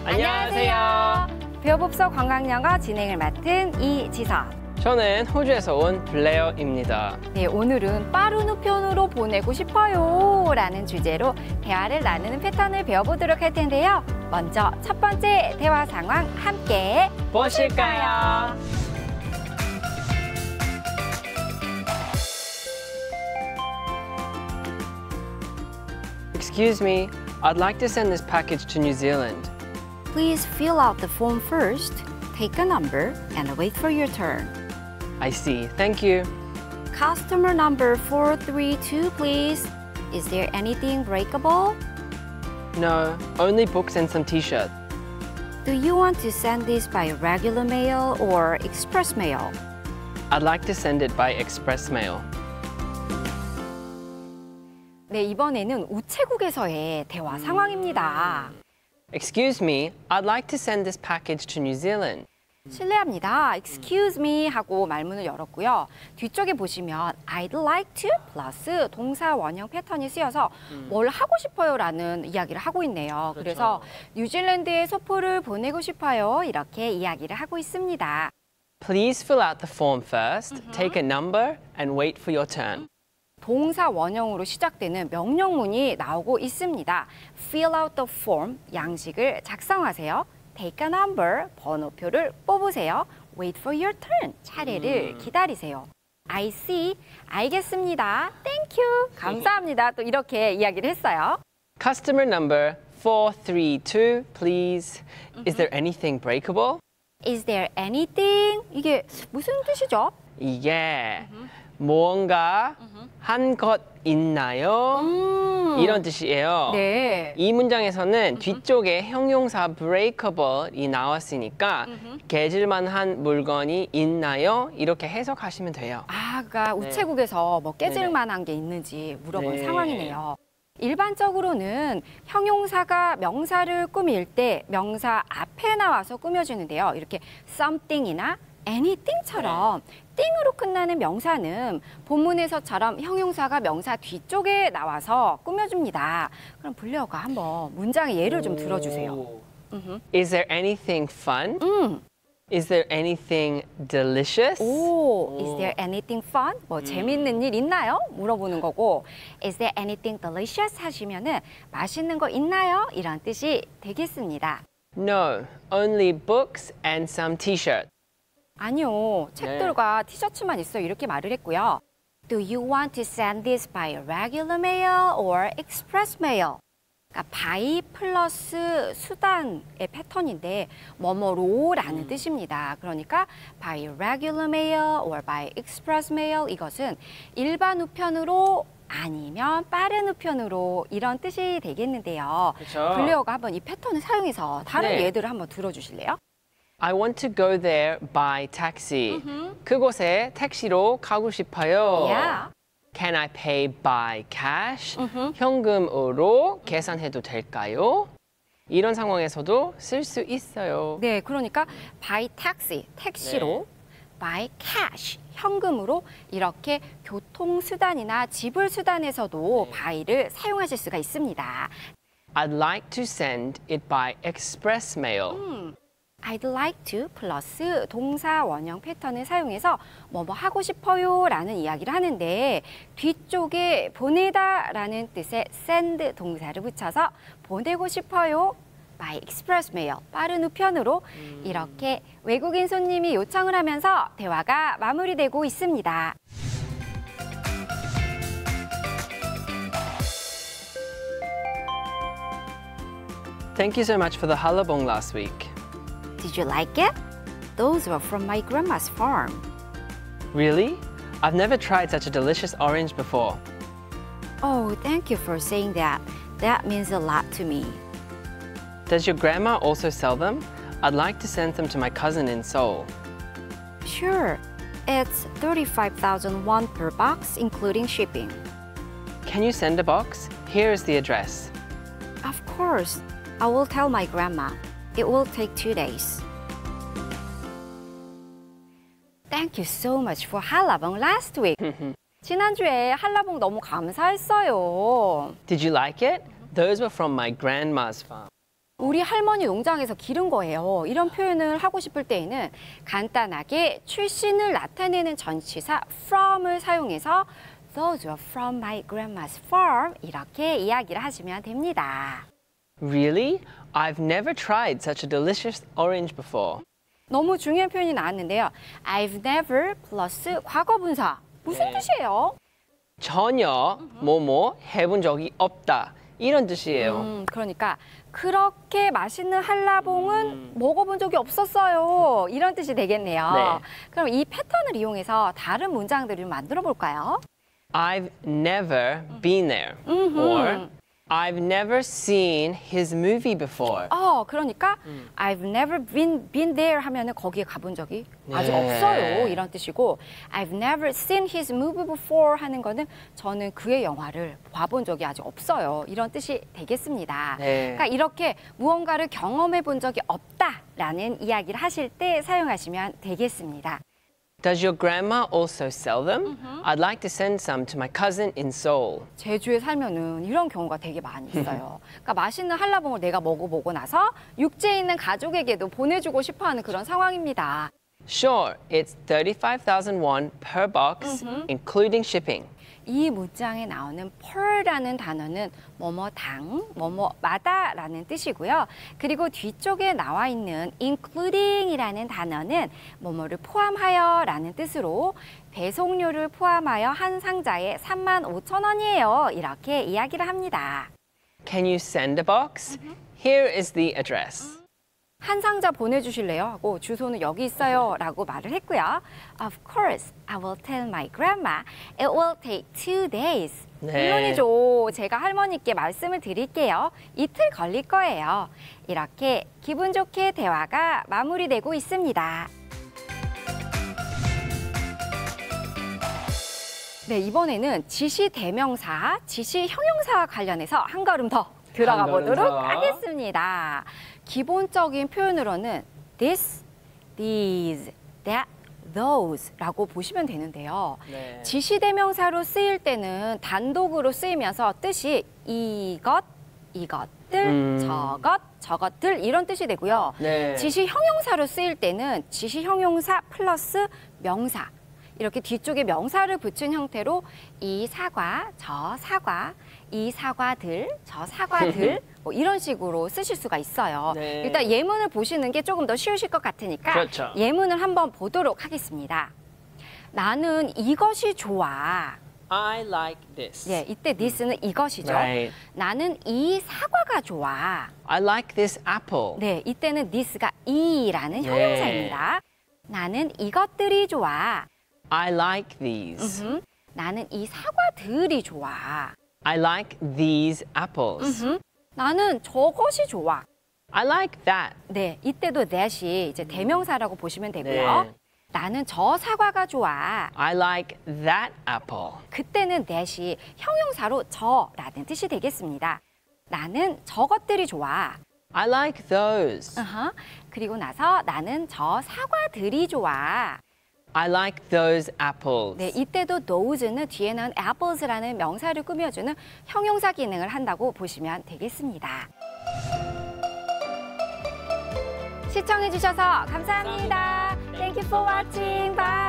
안녕하세요. 배워봅서 관광영어 진행을 맡은 이지선. 저는 호주에서 온 블레어입니다. 네, 오늘은 빠른 우편으로 보내고 싶어요 라는 주제로 대화를 나누는 패턴을 배워보도록 할 텐데요. 먼저 첫 번째 대화 상황 함께 보실까요? Excuse me, I'd like to send this package to New Zealand. Please fill out the form first, take a number, and wait for your turn. I see, thank you. Customer number 432, please. Is there anything breakable? No, only books and some t-shirts. Do you want to send this by regular mail or express mail? I'd like to send it by express mail. 네, 이번에는 우체국에서의 대화 상황입니다. Excuse me, I'd like to send this package to New Zealand. 실례합니다. Excuse me 하고 말문을 열었고요. 뒤쪽에 보시면 I'd like to 플러스 동사 원형 패턴이 쓰여서 뭘 하고 싶어요 라는 이야기를 하고 있네요. 그렇죠. 그래서 뉴질랜드에 소포를 보내고 싶어요 이렇게 이야기를 하고 있습니다. Please fill out the form first, take a number, and wait for your turn. 동사 원형으로 시작되는 명령문이 나오고 있습니다. Fill out the form, 양식을 작성하세요. Take a number, 번호표를 뽑으세요. Wait for your turn, 차례를 기다리세요. I see, 알겠습니다. Thank you, 감사합니다. 또 이렇게 이야기를 했어요. Customer number 432, please. Is there anything breakable? Is there anything? 이게 무슨 뜻이죠? 이게 뭔가 한 것 있나요? 이런 뜻이에요. 네. 이 문장에서는 뒤쪽에 형용사 breakable이 나왔으니까 깨질만한 물건이 있나요? 이렇게 해석하시면 돼요. 아, 그러니까 우체국에서 뭐 깨질 만한 게 있는지 물어본 상황이네요. 일반적으로는 형용사가 명사를 꾸밀 때 명사 앞에 나와서 꾸며주는데요. 이렇게 something이나 anything처럼 띵으로 끝나는 명사는 본문에서처럼 형용사가 명사 뒤쪽에 나와서 꾸며줍니다. 그럼 블레어가 한번 문장의 예를 좀 들어주세요. Is there anything fun? Is there anything delicious? 오, is there anything fun? 뭐 재밌는 일 있나요? 물어보는 거고, is there anything delicious 하시면은 맛있는 거 있나요? 이런 뜻이 되겠습니다. No, only books and some t-shirts. 아니요, 책들과 티셔츠만 있어요. 이렇게 말을 했고요. Do you want to send this by regular mail or express mail? 그러니까 by 플러스 수단의 패턴인데 뭐뭐로라는 뜻입니다. 그러니까 by regular mail or by express mail 이것은 일반 우편으로 아니면 빠른 우편으로 이런 뜻이 되겠는데요. 그렇죠. 블레어가 한번 이 패턴을 사용해서 다른 예들을 한번 들어주실래요? I want to go there by taxi. 그곳에 택시로 가고 싶어요. Yeah. Can I pay by cash? 현금으로 계산해도 될까요? 이런 상황에서도 쓸 수 있어요. 네, 그러니까 by taxi, 택시로, by cash, 현금으로 이렇게 교통수단이나 지불수단에서도 by를 사용하실 수가 있습니다. I'd like to send it by express mail. I'd like to 플러스 동사 원형 패턴을 사용해서 뭐뭐 하고 싶어요 라는 이야기를 하는데 뒤쪽에 보내다 라는 뜻의 send 동사를 붙여서 보내고 싶어요 by express mail, 빠른 우편으로 이렇게 외국인 손님이 요청을 하면서 대화가 마무리되고 있습니다. Thank you so much for the hallabong last week. Did you like it? Those were from my grandma's farm. Really? I've never tried such a delicious orange before. Oh, thank you for saying that. That means a lot to me. Does your grandma also sell them? I'd like to send them to my cousin in Seoul. Sure. It's 35,000 won per box, including shipping. Can you send a box? Here is the address. Of course. I will tell my grandma. It will take 2 days. Thank you so much for hallabong last week. 지난주에 한라봉 너무 감사했어요. Did you like it? Those were from my grandma's farm. 우리 할머니 농장에서 기른 거예요. 이런 표현을 하고 싶을 때에는 간단하게 출신을 나타내는 전치사 from을 사용해서 Those were from my grandma's farm 이렇게 이야기를 하시면 됩니다. Really? I've never tried such a delicious orange before. 너무 중요한 표현이 나왔는데요. I've never 플러스 과거분사. 무슨 뜻이에요? 전혀 뭐뭐 해본 적이 없다. 이런 뜻이에요. 그러니까 그렇게 맛있는 한라봉은 먹어본 적이 없었어요. 이런 뜻이 되겠네요. 네. 그럼 이 패턴을 이용해서 다른 문장들을 만들어 볼까요? I've never been there. Or I've never seen his movie before. 그러니까 I've never been there 하면은 거기에 가본 적이 아직 네. 없어요. 이런 뜻이고 I've never seen his movie before 하는 거는 저는 그의 영화를 봐본 적이 아직 없어요. 이런 뜻이 되겠습니다. 네. 그러니까 이렇게 무언가를 경험해 본 적이 없다라는 이야기를 하실 때 사용하시면 되겠습니다. Does your grandma also sell them? I'd like to send some to my cousin in Seoul. 제주에 살면은 이런 경우가 되게 많이 있어요. 그러니까 맛있는 한라봉을 내가 먹어보고 나서 육지에 있는 가족에게도 보내주고 싶어하는 그런 상황입니다. Sure, it's 35,000 won per box, including shipping. 이 문장에 나오는 per라는 단어는 뭐뭐당, 뭐뭐마다라는 뜻이고요. 그리고 뒤쪽에 나와 있는 including이라는 단어는 뭐뭐를 포함하여라는 뜻으로 배송료를 포함하여 한 상자에 35,000원이에요. 이렇게 이야기를 합니다. Can you send a box? Here is the address. 한 상자 보내주실래요? 하고 주소는 여기 있어요 라고 말을 했고요. Of course, I will tell my grandma. It will take 2 days. 네. 물론이죠. 제가 할머니께 말씀을 드릴게요. 이틀 걸릴 거예요. 이렇게 기분 좋게 대화가 마무리되고 있습니다. 네, 이번에는 지시 대명사, 지시 형용사와 관련해서 한 걸음 더 들어가 한 걸음 보도록 더. 하겠습니다. 기본적인 표현으로는 this, these, that, those 라고 보시면 되는데요. 네. 지시대명사로 쓰일 때는 단독으로 쓰이면서 뜻이 이것, 이것들, 저것, 저것들 이런 뜻이 되고요. 네. 지시 형용사로 쓰일 때는 지시 형용사 플러스 명사 이렇게 뒤쪽에 명사를 붙인 형태로 이 사과, 저 사과, 이 사과들, 저 사과들 뭐 이런 식으로 쓰실 수가 있어요. 네. 일단 예문을 보시는 게 조금 더 쉬우실 것 같으니까 그렇죠. 예문을 한번 보도록 하겠습니다. 나는 이것이 좋아. I like this. 예, 이때 this는 이것이죠. Right. 나는 이 사과가 좋아. I like this apple. 네, 이때는 this가 이라는 네. 형용사입니다. 나는 이것들이 좋아. I like these. 나는 이 사과들이 좋아. I like these apples. 나는 저것이 좋아. I like that. 네, 이때도 that이 이제 대명사라고 보시면 되고요. 네. 나는 저 사과가 좋아. I like that apple. 그때는 that이 형용사로 저라는 뜻이 되겠습니다. 나는 저것들이 좋아. I like those. 그리고 나서 나는 저 사과들이 좋아. I like those apples. 네, 이때도 those는 뒤에 나온 apples라는 명사를 꾸며주는 형용사 기능을 한다고 보시면 되겠습니다. 시청해주셔서 감사합니다. Thank you for watching. Bye.